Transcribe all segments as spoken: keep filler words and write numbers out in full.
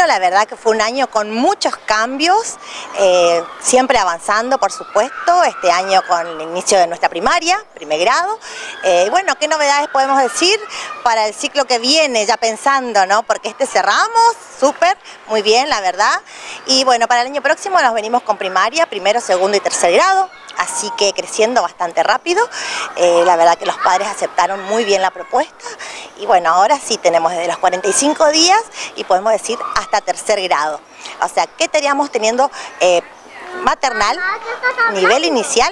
la verdad que fue un año con muchos cambios, eh, siempre avanzando, por supuesto, este año con el inicio de nuestra primaria, primer grado. Eh, bueno, ¿qué novedades podemos decir para el ciclo que viene, ya pensando, ¿no? Porque este cerramos, súper, muy bien, la verdad. Y bueno, para el año próximo nos venimos con primaria, primero, segundo y tercer grado. Así que creciendo bastante rápido, eh, la verdad que los padres aceptaron muy bien la propuesta y bueno, ahora sí tenemos desde los cuarenta y cinco días y podemos decir hasta tercer grado. O sea, que estaríamos teniendo eh, maternal, nivel inicial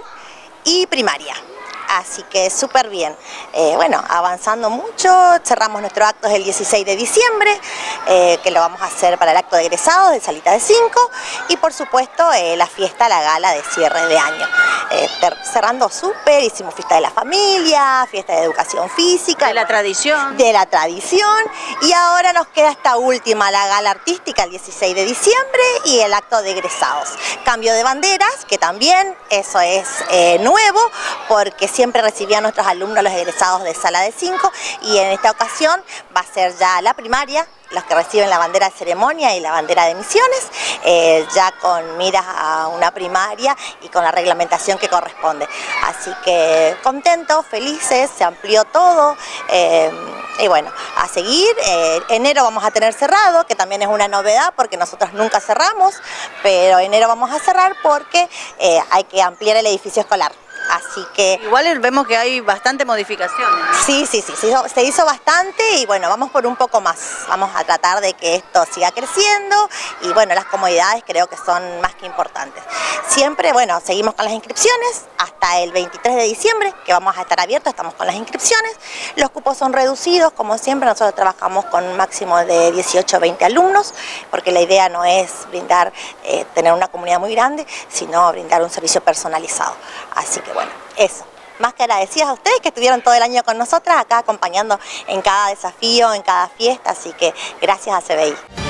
y primaria. Así que súper bien. Eh, bueno, avanzando mucho, cerramos nuestro acto el dieciséis de diciembre, eh, que lo vamos a hacer para el acto de egresados de Salita de Cinco y por supuesto eh, la fiesta, la gala de cierre de año. Eh, cerrando súper, hicimos fiesta de la familia, fiesta de educación física. De la tradición. De la tradición y ahora nos queda esta última, la gala artística el dieciséis de diciembre y el acto de egresados. Cambio de banderas, que también eso es eh, nuevo porque siempre recibían nuestros alumnos los egresados de Sala de Cinco y en esta ocasión va a ser ya la primaria, los que reciben la bandera de ceremonia y la bandera de misiones, eh, ya con miras a una primaria y con la reglamentación que corresponde. Así que contentos, felices, se amplió todo. Eh, Y bueno, a seguir, eh, enero vamos a tener cerrado, que también es una novedad porque nosotros nunca cerramos, pero enero vamos a cerrar porque eh, hay que ampliar el edificio escolar. Así que... Igual vemos que hay bastante modificaciones, ¿no? Sí, sí, sí, se hizo, se hizo bastante y bueno, vamos por un poco más. Vamos a tratar de que esto siga creciendo y bueno, las comodidades creo que son más que importantes. Siempre, bueno, seguimos con las inscripciones hasta el veintitrés de diciembre, que vamos a estar abiertos, estamos con las inscripciones. Los cupos son reducidos, como siempre, nosotros trabajamos con un máximo de dieciocho a veinte alumnos, porque la idea no es brindar, eh, tener una comunidad muy grande, sino brindar un servicio personalizado. Así que bueno, eso. Más que agradecidas a ustedes que estuvieron todo el año con nosotras, acá acompañando en cada desafío, en cada fiesta, así que gracias a C B I.